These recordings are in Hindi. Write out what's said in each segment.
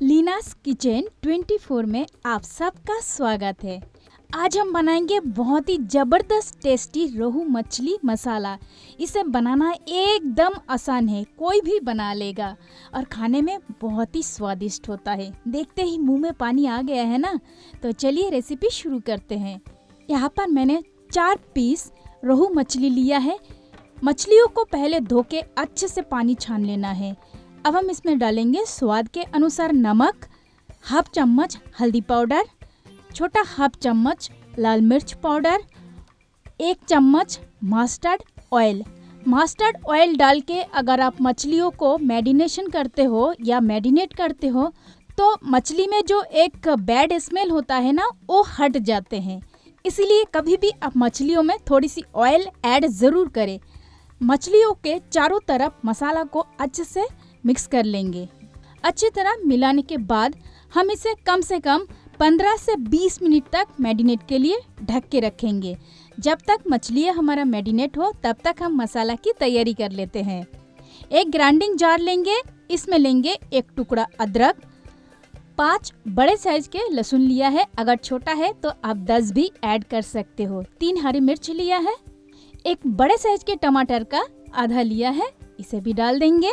लीनास किचन 24 में आप सबका स्वागत है। आज हम बनाएंगे बहुत ही ज़बरदस्त टेस्टी रोहू मछली मसाला। इसे बनाना एकदम आसान है, कोई भी बना लेगा और खाने में बहुत ही स्वादिष्ट होता है। देखते ही मुंह में पानी आ गया है ना, तो चलिए रेसिपी शुरू करते हैं। यहाँ पर मैंने 4 पीस रोहू मछली लिया है। मछलियों को पहले धो के अच्छे से पानी छान लेना है। अब हम इसमें डालेंगे स्वाद के अनुसार नमक, हाफ चम्मच हल्दी पाउडर, छोटा हाफ चम्मच लाल मिर्च पाउडर, 1 चम्मच मस्टर्ड ऑयल। मस्टर्ड ऑयल डाल के अगर आप मछलियों को मैरिनेशन करते हो या मैरिनेट करते हो तो मछली में जो एक बैड स्मेल होता है ना, वो हट जाते हैं। इसीलिए कभी भी आप मछलियों में थोड़ी सी ऑयल ऐड ज़रूर करें। मछलियों के चारों तरफ मसाला को अच्छे से मिक्स कर लेंगे। अच्छी तरह मिलाने के बाद हम इसे कम से कम 15 से 20 मिनट तक मैरिनेट के लिए ढक के रखेंगे। जब तक मछली हमारा मैरिनेट हो तब तक हम मसाला की तैयारी कर लेते हैं। एक ग्राइंडिंग जार लेंगे, इसमें लेंगे 1 टुकड़ा अदरक, 5 बड़े साइज के लहसुन लिया है, अगर छोटा है तो आप 10 भी ऐड कर सकते हो। 3 हरी मिर्च लिया है, एक बड़े साइज के टमाटर का आधा लिया है, इसे भी डाल देंगे।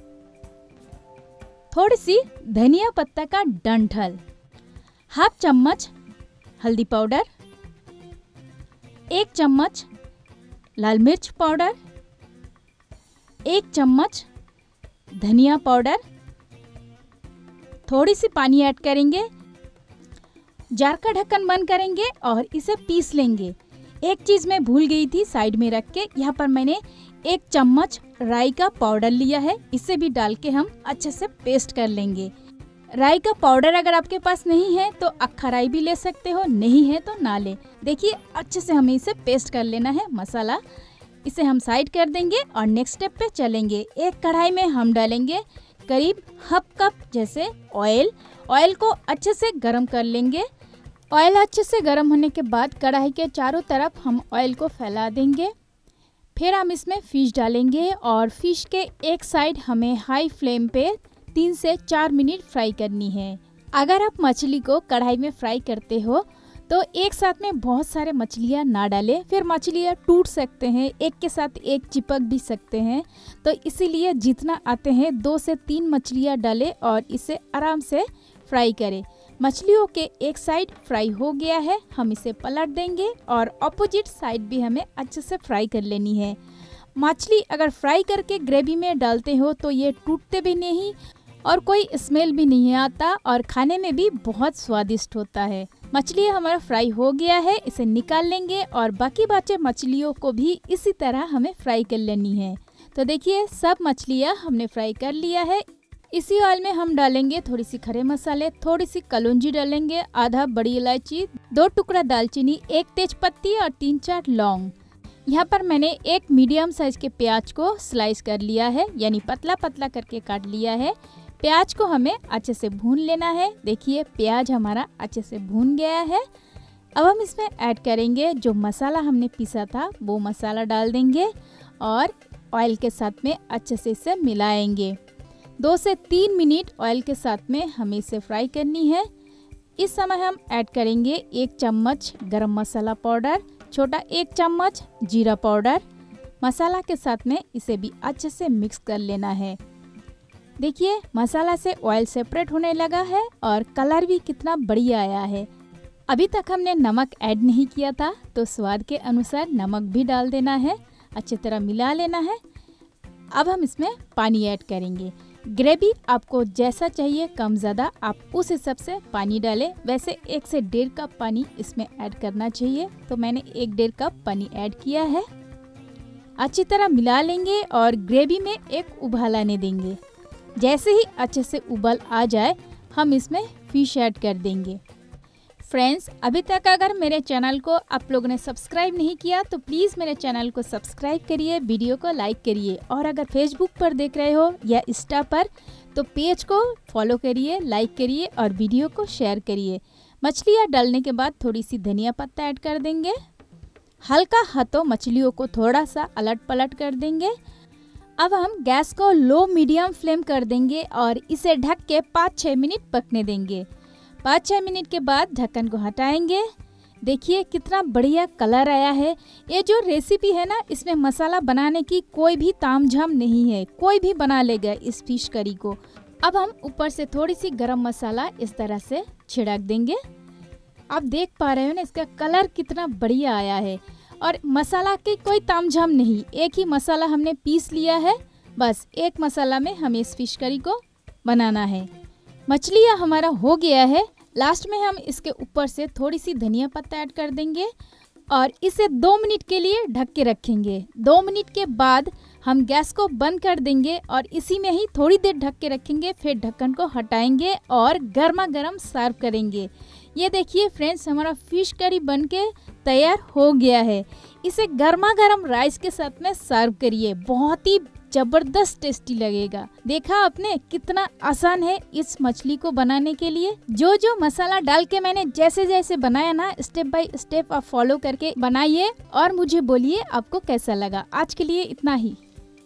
थोड़ी सी धनिया पत्ता का डंठल, हाफ चम्मच हल्दी पाउडर, 1 चम्मच लाल मिर्च पाउडर, 1 चम्मच धनिया पाउडर, थोड़ी सी पानी ऐड करेंगे। जार का ढक्कन बंद करेंगे और इसे पीस लेंगे। एक चीज़ मैं भूल गई थी साइड में रख के, यहाँ पर मैंने 1 चम्मच राई का पाउडर लिया है, इसे भी डाल के हम अच्छे से पेस्ट कर लेंगे। राई का पाउडर अगर आपके पास नहीं है तो अक्खा राई भी ले सकते हो, नहीं है तो ना ले। देखिए अच्छे से हमें इसे पेस्ट कर लेना है मसाला। इसे हम साइड कर देंगे और नेक्स्ट स्टेप पे चलेंगे। एक कढ़ाई में हम डालेंगे करीब हाफ कप जैसे ऑयल। ऑयल को अच्छे से गर्म कर लेंगे। ऑयल अच्छे से गर्म होने के बाद कढ़ाई के चारों तरफ हम ऑयल को फैला देंगे। फिर हम इसमें फ़िश डालेंगे और फिश के एक साइड हमें हाई फ्लेम पे 3 से 4 मिनट फ्राई करनी है। अगर आप मछली को कढ़ाई में फ्राई करते हो तो एक साथ में बहुत सारे मछलियाँ ना डालें, फिर मछलियाँ टूट सकते हैं, एक के साथ एक चिपक भी सकते हैं। तो इसीलिए जितना आते हैं 2 से 3 मछलियाँ डालें और इसे आराम से फ्राई करें। मछलियों के एक साइड फ्राई हो गया है, हम इसे पलट देंगे और ऑपोजिट साइड भी हमें अच्छे से फ्राई कर लेनी है। मछली अगर फ्राई करके ग्रेवी में डालते हो तो ये टूटते भी नहीं और कोई स्मेल भी नहीं आता और खाने में भी बहुत स्वादिष्ट होता है। मछली हमारा फ्राई हो गया है, इसे निकाल लेंगे और बाकी बचे मछलियों को भी इसी तरह हमें फ्राई कर लेनी है। तो देखिए सब मछलियाँ हमने फ्राई कर लिया है। इसी ऑयल में हम डालेंगे थोड़ी सी खड़े मसाले, थोड़ी सी कलौंजी डालेंगे, आधा बड़ी इलायची, 2 टुकड़ा दालचीनी, 1 तेजपत्ती और 3-4 लौंग। यहाँ पर मैंने एक मीडियम साइज के प्याज को स्लाइस कर लिया है, यानी पतला पतला करके काट लिया है। प्याज को हमें अच्छे से भून लेना है। देखिए प्याज हमारा अच्छे से भून गया है। अब हम इसमें ऐड करेंगे जो मसाला हमने पीसा था, वो मसाला डाल देंगे और ऑयल के साथ में अच्छे से इसे मिलाएंगे। 2 से 3 मिनट ऑयल के साथ में हमें इसे फ्राई करनी है। इस समय हम ऐड करेंगे 1 चम्मच गरम मसाला पाउडर, छोटा 1 चम्मच जीरा पाउडर। मसाला के साथ में इसे भी अच्छे से मिक्स कर लेना है। देखिए मसाला से ऑयल सेपरेट होने लगा है और कलर भी कितना बढ़िया आया है। अभी तक हमने नमक ऐड नहीं किया था, तो स्वाद के अनुसार नमक भी डाल देना है, अच्छी तरह मिला लेना है। अब हम इसमें पानी ऐड करेंगे। ग्रेवी आपको जैसा चाहिए कम ज़्यादा आप उस हिसाब से पानी डालें। वैसे 1 से 1.5 कप पानी इसमें ऐड करना चाहिए, तो मैंने 1-1.5 कप पानी ऐड किया है। अच्छी तरह मिला लेंगे और ग्रेवी में एक उबाल आने देंगे। जैसे ही अच्छे से उबाल आ जाए हम इसमें फिश ऐड कर देंगे। फ्रेंड्स, अभी तक अगर मेरे चैनल को आप लोगों ने सब्सक्राइब नहीं किया तो प्लीज़ मेरे चैनल को सब्सक्राइब करिए, वीडियो को लाइक करिए और अगर फेसबुक पर देख रहे हो या इंस्टा पर तो पेज को फॉलो करिए, लाइक करिए और वीडियो को शेयर करिए। मछलियाँ डालने के बाद थोड़ी सी धनिया पत्ता ऐड कर देंगे। हल्का हाथों मछलियों को थोड़ा सा अलट पलट कर देंगे। अब हम गैस को लो मीडियम फ्लेम कर देंगे और इसे ढक के 5-6 मिनट पकने देंगे। 5-6 मिनट के बाद ढक्कन को हटाएंगे। देखिए कितना बढ़िया कलर आया है। ये जो रेसिपी है ना, इसमें मसाला बनाने की कोई भी तामझाम नहीं है, कोई भी बना लेगा इस फिश करी को। अब हम ऊपर से थोड़ी सी गरम मसाला इस तरह से छिड़क देंगे। आप देख पा रहे हो ना, इसका कलर कितना बढ़िया आया है। और मसाला की कोई तामझाम नहीं, एक ही मसाला हमने पीस लिया है। बस एक मसाला में हमें इस फिश करी को बनाना है। मछलियाँ हमारा हो गया है। लास्ट में हम इसके ऊपर से थोड़ी सी धनिया पत्ता ऐड कर देंगे और इसे 2 मिनट के लिए ढक के रखेंगे। 2 मिनट के बाद हम गैस को बंद कर देंगे और इसी में ही थोड़ी देर ढक के रखेंगे। फिर ढक्कन को हटाएंगे और गर्मा गर्म सर्व करेंगे। ये देखिए फ्रेंड्स, हमारा फिश करी बनके तैयार हो गया है। इसे गर्मा गर्म राइस के साथ में सर्व करिए, बहुत ही जबरदस्त टेस्टी लगेगा। देखा आपने कितना आसान है इस मछली को बनाने के लिए। जो जो मसाला डाल के मैंने जैसे जैसे बनाया ना, स्टेप बाय स्टेप आप फॉलो करके बनाइए और मुझे बोलिए आपको कैसा लगा। आज के लिए इतना ही।